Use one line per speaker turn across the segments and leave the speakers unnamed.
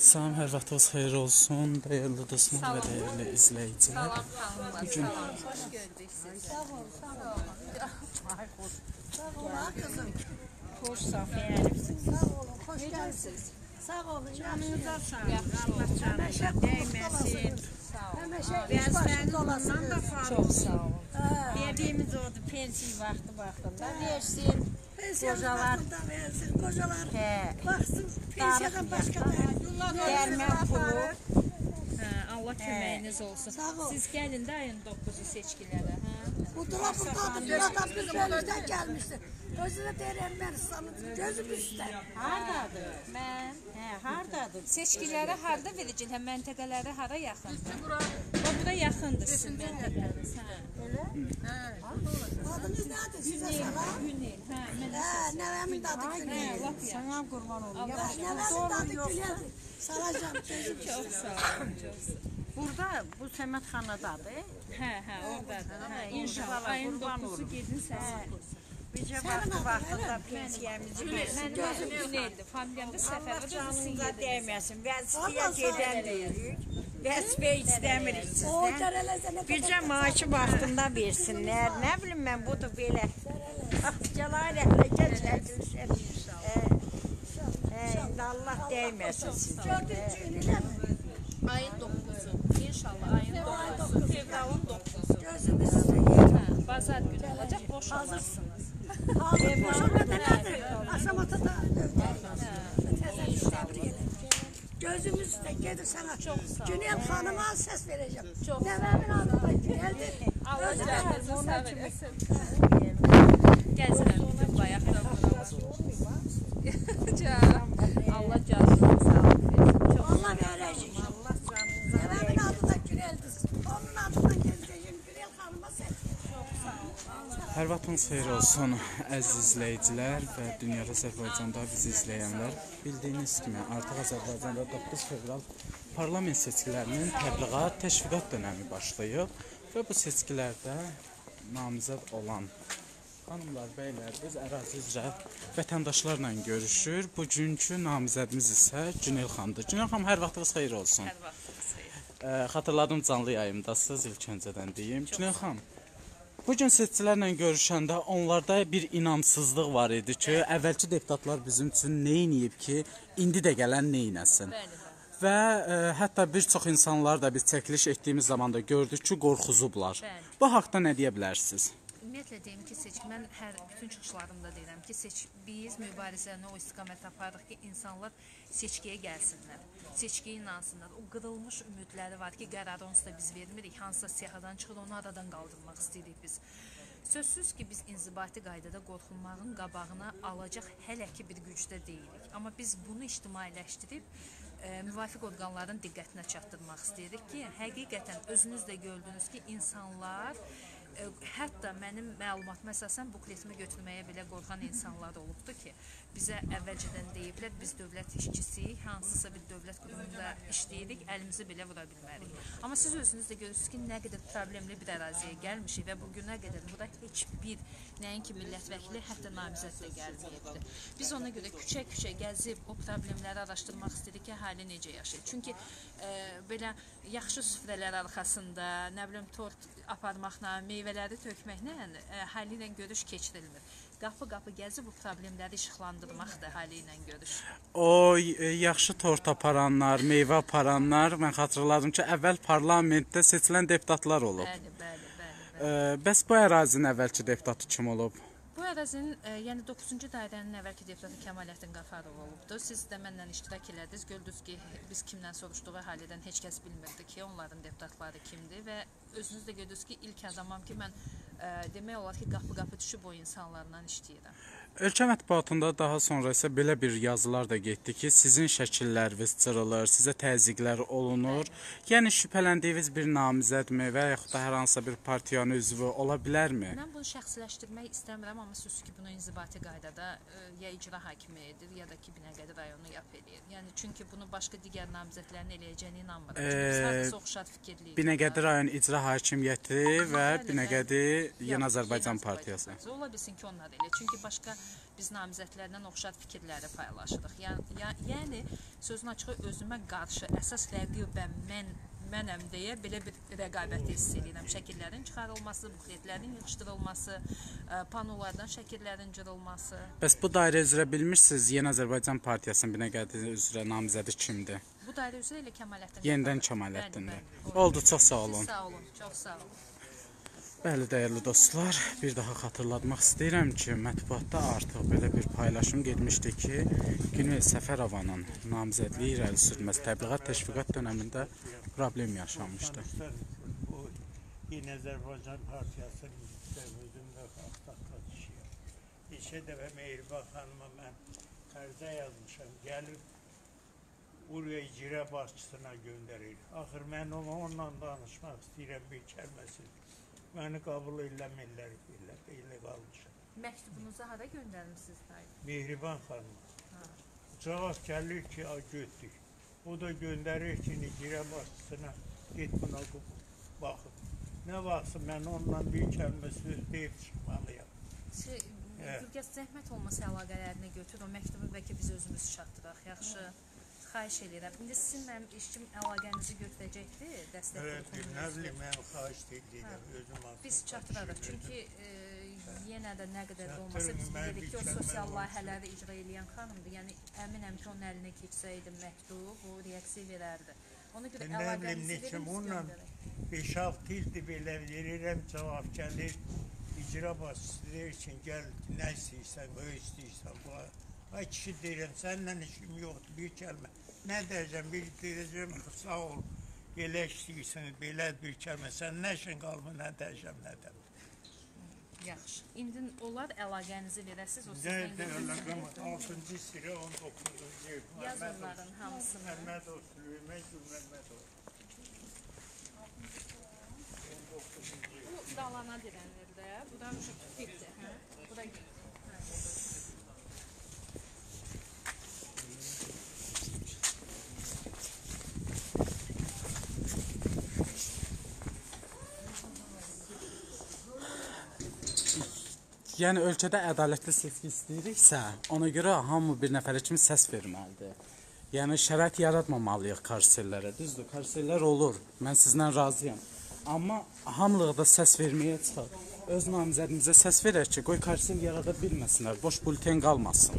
Salam, hər vaxtınız xeyir olsun, dəyərli dostlar və dəyərli izləyicilər. Bugün
Hoş gördük sizi. Sağ ol, sağ ol. Ay xoş. Sağ ol kızım. Xoşsan, xeyirlisin.
Sağ olun, hoş gəldiniz. Sağ olun,
Canınıza sağlık. Allah canınıza değməsin. Biraz mənim ondan da fazla. Çox sağ olun. Dediyimiz oldu, pensiya vaxtında versin.
Pensiyanın vaxtında versin, qocalar baxsın, pensiyadan başqa da.
Dərmən pulu. Allah köməyiniz olsun.
Sağ ol.
Siz gəlin də ayın 9-u seçkilərə.
Bu dolabındadır, buradan biz bölümdən gəlmişdir. Özünə deyir Ermənistanın, gözüm üstə.
Hardadır? Mən. Hardadır? Seçkilərə harda verəcək? Məntəqələrə hara yaxındır? Bura yaxındır sizin məntəqəniz. Elə?
Adınız nədir sizə salam?
Günel.
Nəvəmin adı Günel.
Sana qurban olum.
Nəvəmin adı Güneldir. Salacam, gözüm üstə.
Çox sağ olun, çox sağ olun.
Burada bu Səmədxanadadır.
Oradadır. İnşallah ayın 9-u gedin səs.
Bizə vaxtında pensiyamızı versin.
Gözüm Güneldir. Familiyamda Səfərdə
Canınıza dəyməsin. Vəzifəyə gedən deyirik. Vəzifə istəmirik sizdən. Bizə maaşı vaxtında versinlər. Nə bilim mən, budur belə. Gələr əhlə çəkilsin. Allah dəyməsin sizə.
ayın 9-u. İnşallah ayın 9-u. Fevralın 9-u.
Gözüm üstə.
Bazar günü olacaq, boş olmazsınız.
Hazır boşanmada nədir? Aşamata da təzəli təbrik edir. Gözüm üstə gedir sana. Günel xanıma səs verəcəm. Nəvəmin adı da Güneldir.
Allah canınızı sağ eləsin. Gəzirəm bütün bayaqdan. Allah canınızı sağ eləsin.
Allah verəcək. Nəvəmin adı da Güneldir. Onun adından gezəcəm. Günel xanıma səs verəcəm.
hər vaxtınız xeyir olsun, əziz izləyicilər və dünyada Azərbaycanda bizi izləyənlər. Bildiyiniz kimi, artıq Azərbaycanda 9 fevral parlament seçkilərinin təbliğat, təşviqat dönəmi başlayıb və bu seçkilərdə namizəd olan xanımlar, bəylər, biz ərazi üzrə vətəndaşlarla görüşür. Bugünkü namizədimiz isə Günel xanımdır. Günel xanım, hər vaxtınız xeyir olsun.
Hər vaxtınız xeyir.
Xatırladım, canlı yayımdasınız, ilk öncədən deyim. Günel xanım, bugün seçicilərlə görüşəndə onlarda bir inamsızlıq var idi ki, əvvəlki deputatlar bizim üçün neyniyib ki, indi də gələn neynəsin. Və hətta bir çox insanlar da biz çəkiliş etdiyimiz zaman da gördük ki, qorxuzublar. Bu haqda nə deyə bilərsiniz?
Ümumiyyətlə deyim ki, mən bütün çıxışlarımda deyirəm ki, biz mübarizəni o istiqamət aparırıq ki, insanlar seçkiyə gəlsinlər, seçkiyə inansınlar. O qırılmış ümidləri var ki, qərarı onsuz da biz vermirik, hansısa siyahıdan çıxır, onu aradan qaldırmaq istəyirik biz. Sözsüz ki, biz inzibati qaydada qorxulmağın qabağına alacaq hələ ki bir gücdə deyilik. Amma biz bunu ictimailəşdirib, müvafiq orqanların diqqətinə çatdırmaq istəyirik ki, həqiqətən özünüz də gördünüz ki, insanlar hətta mənim məlumatıma əsasən bukletimi götürməyə belə qorxan insanlar olubdur ki, bizə əvvəlcədən deyiblər, biz dövlət işçisiyik, hansısa bir dövlət qurumunda işləyirik, əlimizi belə vura bilmərik. Amma siz özünüz də görürsünüz ki, nə qədər problemli bir əraziyə gəlmişik və bugünə qədər bura heç bir, nəinki millət vəkili, hətta namizəd də gəlməyibdir. Biz ona görə küçə-küçə gəzib o problemləri araşdırmaq istədik ki, əhali necə yaşayır. Çünki belə yaxşı süfrələr arxasında, nə bilim, tort aparmaqla, meyvələri tökməklə əhali ilə görüş keçirilmir. Qapı-qapı gəzib bu problemləri işıqlandırmaq da əhali ilə görüş.
O yaxşı tort aparanlar, meyvə aparanlar, mən xatırladım ki, əvvəl parlamentdə seçilən deputatlar olub.
Bəli.
Bəs bu ərazinin əvvəlki deputatı kim olub?
Bu ərazinin, yəni 9-cu dairənin əvvəlki deputatı Kəmaləddin Qafarov olubdur. Siz də mənlə iştirak elədiniz. Gördünüz ki, biz kimdən soruşduq, əhalidən heç kəs bilmirdi ki, onların deputatları kimdir və özünüz də gördünüz ki, ilk adamam ki, mən demək olar ki, qapı-qapı düşüb o insanlarla işləyirəm.
Ölkə mətbuatında daha sonra isə belə bir yazılar da getdi ki, sizin şəkilləriniz cırılır, sizə təzyiqlər olunur. Yəni şübhələndiyiniz bir namizədmi və yaxud da hər hansısa bir partiyanın üzvü ola bilərmi?
Mən bunu şəxsiləşdirmək istəmirəm, amma sözsüz ki, bunu inzibati qaydada ya icra hakimi edir, ya da ki, Binəqədi rayonu yap eləyir. Yəni çünki bunu başqa digər namizədlərin eləyəcəyini inanmıram. Çünki biz hardasa oxşar fikirliyik.
Binəqədi rayon icra hakimiyyəti və Binəqədi Yeni Azərbaycan Partiyası.
Ola bilsin ki, onlar elə. Çünki başqa biz namizədlərdən oxşar fikirləri paylaşırıq. Yəni sözün açığı özümə qarşı əsas rəqibə mənəm deyə belə bir rəqabət hiss edirəm. Şəkillərin çıxarılması, bukletlərin yığışdırılması, panolardan şəkillərin cırılması.
Bəs bu dairə üzrə bilmirsiniz, Yeni Azərbaycan Partiyasının Binəqədi üzrə namizədi kimdir?
Bu dairə üzrə elə Kəmaləddin.
Yenidən Kəmaləddindir. Oldu, çox sağ olun.
Sağ olun, çox sağ olun.
Bəli, dəyərli dostlar, bir daha xatırlatmaq istəyirəm ki, mətbuatda artıq belə bir paylaşım getmişdi ki, Günel Səfərovanın namizədliyi irəli sürülməsi təbliğat təşviqat dönəmində problem yaşanmışdı.
Bu Yeni Azərbaycan Partiyasının özümdə xastatla düşüyor. İşə dəfə Mehriban xanıma mən xərzə yazmışam, gəlib buraya icra başçısına göndərir. Axır mən onunla danışmaq istəyirəm, bir kəlməsi. Məni qəbul eləmirlər, elə qalmışam.
Məktubunuzu hara göndərmişsiniz?
Mehriban xanıma. Cavab gəlir ki, götdük. O da göndərir ki, icra başçısına get buna baxın. Nə vaxtsa mən onunla bir kəlmə söz deyib çıxmalıyam.
Gülgəz, zəhmət olmasa əlaqələrini götür, o məktubu bəlkə biz özümüz çatdıraq, yaxşı? Xahiş edirəm. İndi sizin mənim işçim əlaqənizi götürəcəkdir, dəstək qrupunun
nə bilim, mən xahiş edirəm, özüm alsın.
Biz çatdırarıq, çünki yenə də nə qədər də olmasa biz bilirik ki, o sosial layihələri icra edən xanımdır. Yəni, əminəm ki, onun əlinə keçsəydi məktub, o reaksiya verərdi. Ona görə əlaqənizi verir,
göndərək. 5-6 ildir belə verirəm, cavab gəlir. İcra başçısı deyir ki, gəl, nə istəyirsən, o istəyirsən, bu. Ay kişi deyirəm, səndən işim yoxdur, bir kəlmə. Nə deyəcəm, bir deyəcəm, sağ ol, belə işləyirsən, belə bir kəlmə, sən nə işin qalmı, nə deyəcəm, nə deyəm.
Yaxşı, indi onlar əlaqənizi verəsiz, o
sizdən əlaqəm 6-cı sırə 19-cu yer.
Yaz onların hamısını.
Məhmədov, Süleyman Gülməhmədov.
Bu dalana dirənir də, bu da tüpikdir, bu da gül.
Yəni, ölkədə ədalətli seçki istəyiriksə, ona görə hamı bir nəfərə kimi səs verməlidir. Yəni, şərait yaratmamalıyıq karusellərə. Düzdür, karusellər olur, mən sizlə razıyam. Amma hamılıqda səs verməyə çıxaq. Öz namizədimizə səs verək ki, qoy karusel yarada bilməsinlər, boş bulten qalmasın.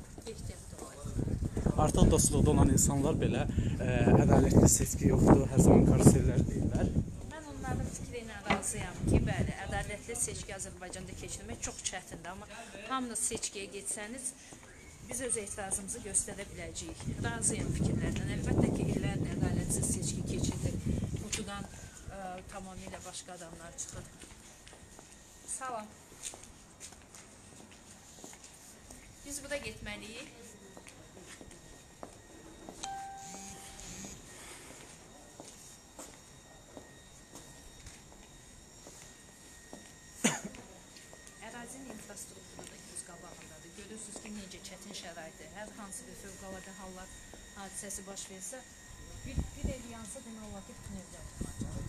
Artıq dostluqda olan insanlar belə ədalətli seçki yoxdur, hər zaman karusellər deyirlər.
Onların fikri ilə razıyam ki, bəli, ədalətli seçki Azərbaycanda keçirmək çox çətindir, amma hamınız seçkiyə getsəniz, biz öz etirazımızı göstərə biləcəyik. Razıyam fikirlərdən. Əlbəttə ki, illərlə ədalətsiz seçki keçirir. Qutudan tamamilə başqa adamlar çıxır. Salam. Biz burada getməliyik. Ərazinin infrastrukturu da göz qabağındadır. Görürsünüz ki, necə çətin şəraitdir. Hər hansı bir fövqəladə hallar hadisəsi baş versə, bir ev yansa demək olar ki, bütün evlər yanacaq.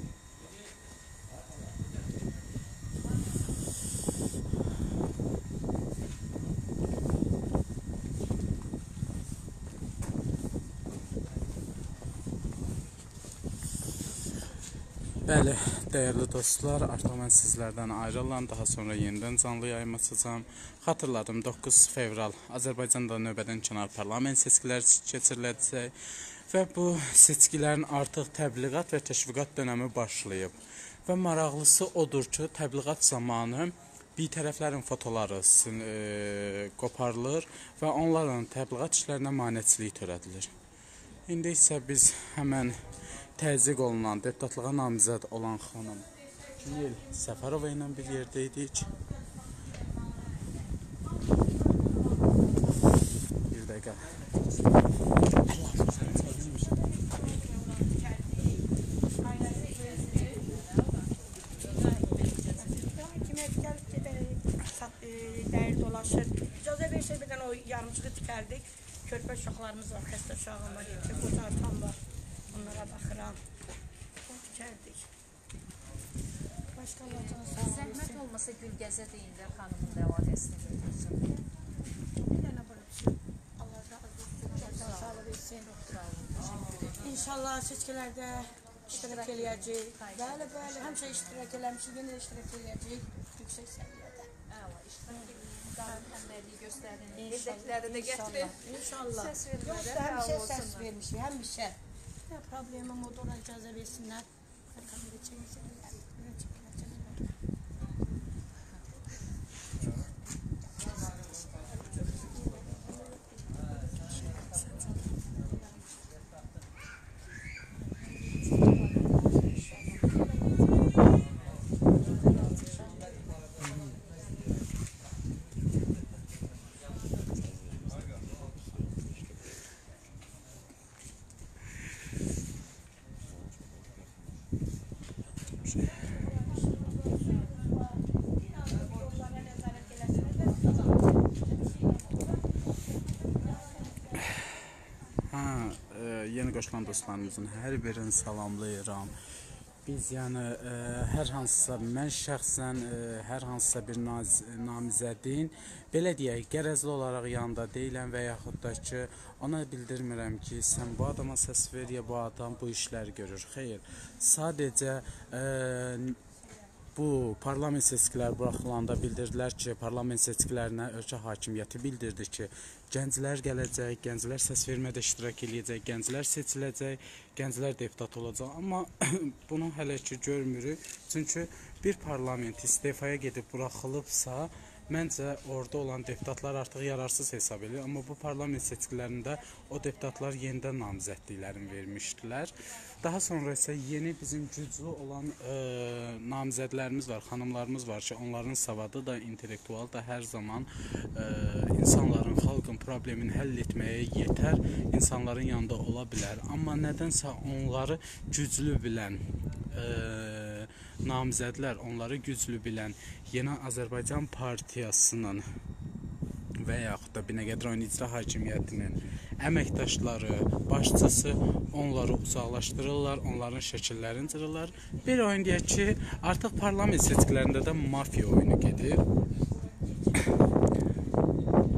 Bəli, dəyərli dostlar, artıq mən sizlərdən ayrılan, daha sonra yenidən canlı yayım açacağam. Xatırladım, 9 fevral Azərbaycanda növbədən kənar parlament seçkiləri keçiriləcək və bu seçkilərin artıq təbliğat və təşviqat dönəmi başlayıb. Və maraqlısı odur ki, təbliğat zamanı bir tərəflərin fotoları qoparılır və onların təbliğat işlərinə maneçilik törədilir. İndi isə biz həmən təzyiq olunan, deputatlığa namizəd olan xanım Günel Səfərova ilə bir yerdəydik. Bir dəqiqə.
Dəyər dolaşır. İcazə versək bir dənə o yarımçığı tikərdik. Körpə uşaqlarımız var, xəstə uşağım var, qocartam var. Onlara baxıram. Tikərdik.
Zəhmət olmasa Gülgəzə deyində xanımın da əlaqəsini götürsün.
İnşallah seçkilərdə iştirak eləyəcək. Bəli, həmişə iştirak eləmişik, yenə iştirak eləyəcək yüksək səviyyədə.
Əla, iştirak edin, həmrəyliyi göstərin, evdəkiləri də gətirin.
İnşallah.
Səs vermədə
Yoxsa
fəal
həmişə
olsunlar.
səs vermişik, həmişə. Nə problemim odur, ona icazə versinlər. Kamera çəkəcəklər.
Yeni qoşulan dostlarımızın hər birini salamlayıram. Biz yəni hər hansısa, mən şəxsən hər hansısa bir namizədin belə deyək, qərəzli olaraq yanında deyiləm və yaxud da ki, ona bildirmirəm ki, sən bu adama səs ver ya bu adam bu işləri görür. Xeyr, sadəcə bu parlament seçkiləri buraxılanda bildirdilər ki, parlament seçkilərinə ölkə hakimiyyəti bildirdi ki, gənclər gələcək, gənclər səs vermədə iştirak eləyəcək, gənclər seçiləcək, gənclər deputat olacaq. Amma bunu hələ ki görmürük. Çünki bir parlament istefaya gedib buraxılıbsa, məncə orada olan deputatlar artıq yararsız hesab edir. Amma bu parlament seçkilərində o deputatlar yenidən namizədliklərini vermişdilər. Daha sonra isə yeni bizim güclü olan namizədlərimiz var, xanımlarımız var ki, onların savadı da, intellektual da hər zaman insanların, xalqın problemini həll etməyə yetər, insanların yanında ola bilər. Amma nədənsə onları güclü bilən namizədlər, onları güclü bilən Yeni Azərbaycan Partiyasının və yaxud da Binəqədi rayon icra hakimiyyətinin əməkdaşları, başçısı onları uzaqlaşdırırlar, onların şəkillərini cırırlar. Bir oyun deyək ki, artıq parlament seçkilərində də mafiya oyunu gedir.